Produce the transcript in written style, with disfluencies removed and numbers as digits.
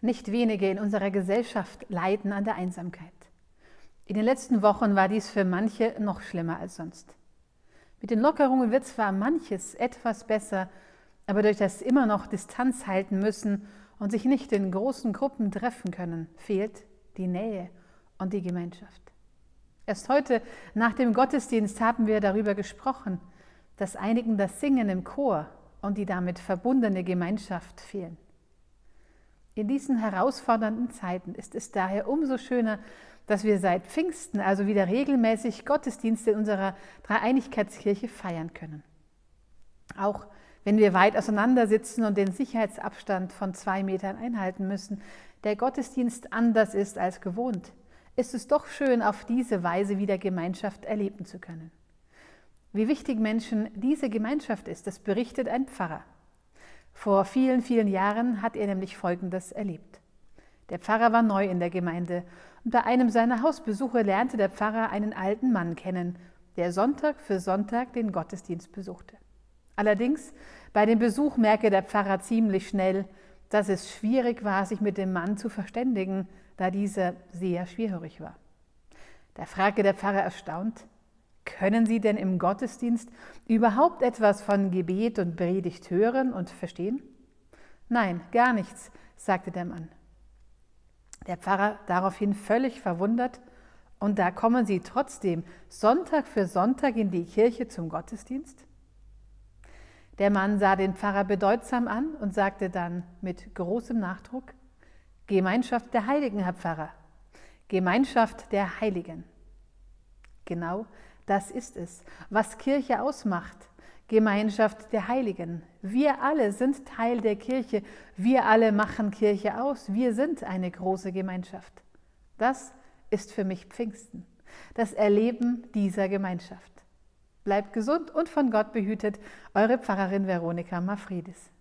Nicht wenige in unserer Gesellschaft leiden an der Einsamkeit. In den letzten Wochen war dies für manche noch schlimmer als sonst. Mit den Lockerungen wird zwar manches etwas besser, aber durch das immer noch Distanz halten müssen und sich nicht in großen Gruppen treffen können, fehlt die Nähe und die Gemeinschaft. Erst heute nach dem Gottesdienst haben wir darüber gesprochen, dass einigen das Singen im Chor und die damit verbundene Gemeinschaft fehlen. In diesen herausfordernden Zeiten ist es daher umso schöner, dass wir seit Pfingsten also wieder regelmäßig Gottesdienste in unserer Dreieinigkeitskirche feiern können. Auch wenn wir weit auseinander sitzen und den Sicherheitsabstand von 2 Metern einhalten müssen, der Gottesdienst anders ist als gewohnt, ist es doch schön, auf diese Weise wieder Gemeinschaft erleben zu können. Wie wichtig Menschen diese Gemeinschaft ist, das berichtet ein Pfarrer. Vor vielen, vielen Jahren hat er nämlich Folgendes erlebt. Der Pfarrer war neu in der Gemeinde und bei einem seiner Hausbesuche lernte der Pfarrer einen alten Mann kennen, der Sonntag für Sonntag den Gottesdienst besuchte. Allerdings, bei dem Besuch merkte der Pfarrer ziemlich schnell, dass es schwierig war, sich mit dem Mann zu verständigen, da dieser sehr schwerhörig war. Da fragte der Pfarrer erstaunt: Können Sie denn im Gottesdienst überhaupt etwas von Gebet und Predigt hören und verstehen? Nein, gar nichts, sagte der Mann. Der Pfarrer daraufhin völlig verwundert: Und da kommen Sie trotzdem Sonntag für Sonntag in die Kirche zum Gottesdienst? Der Mann sah den Pfarrer bedeutsam an und sagte dann mit großem Nachdruck: Gemeinschaft der Heiligen, Herr Pfarrer, Gemeinschaft der Heiligen. Genau das ist es, was Kirche ausmacht, Gemeinschaft der Heiligen. Wir alle sind Teil der Kirche, wir alle machen Kirche aus, wir sind eine große Gemeinschaft. Das ist für mich Pfingsten, das Erleben dieser Gemeinschaft. Bleibt gesund und von Gott behütet, eure Pfarrerin Veronika Mafridis.